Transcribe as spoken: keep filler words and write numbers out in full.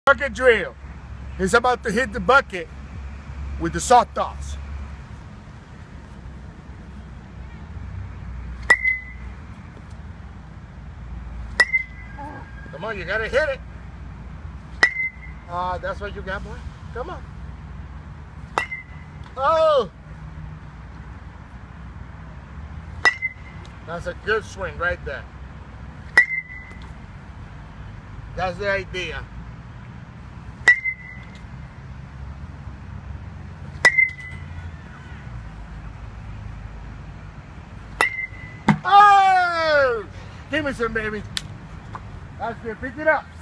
bucket drill. He's about to hit the bucket with the sawed-offs. Come on, you gotta hit it. Ah, uh, that's what you got, boy. Come on. Oh! That's a good swing right there. That's the idea. Oh! Give me some, baby. That's good. Pick it up.